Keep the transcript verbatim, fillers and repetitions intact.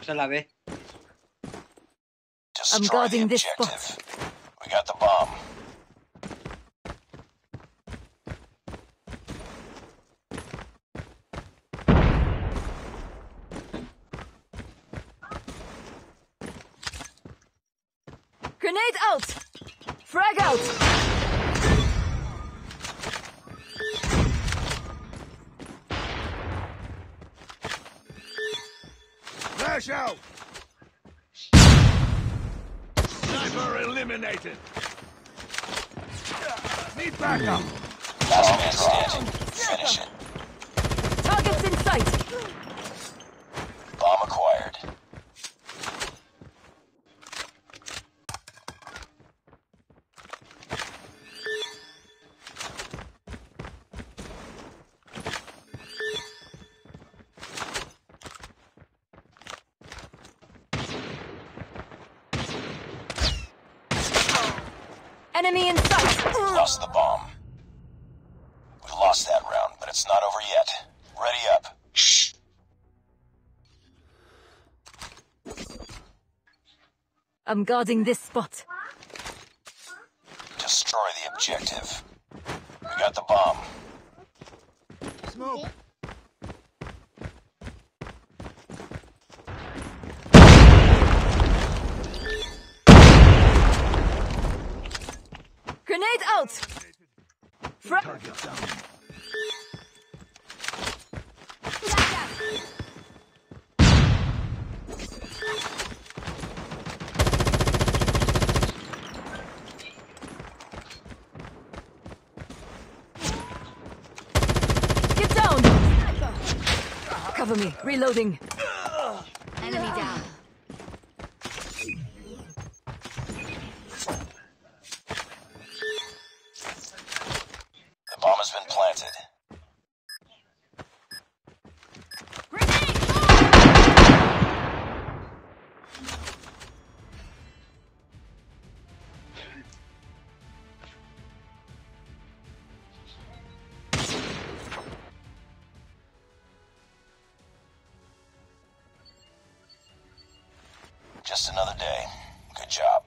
se la ve. I'm guarding this spot. We got the bomb. Grenade out! Frag out! Flash out! Sniper eliminated! Need backup! Last man standing. Finish it. Targets in sight! Bomb acquired. Enemy in sight! Lost the bomb. We lost that round, but it's not over yet. Ready up. Shh. I'm guarding this spot. Destroy the objective. We got the bomb. Smoke! Grenade out! Fra- Target down. Get down! Cover me. Reloading. Enemy down. The bomb has been planted. Just another day. Good job.